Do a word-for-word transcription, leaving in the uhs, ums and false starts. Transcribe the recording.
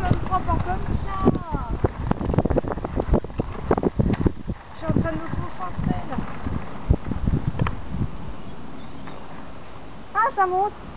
ça me prend pas comme ça. Je suis en train de me concentrer là. Ah, ça monte.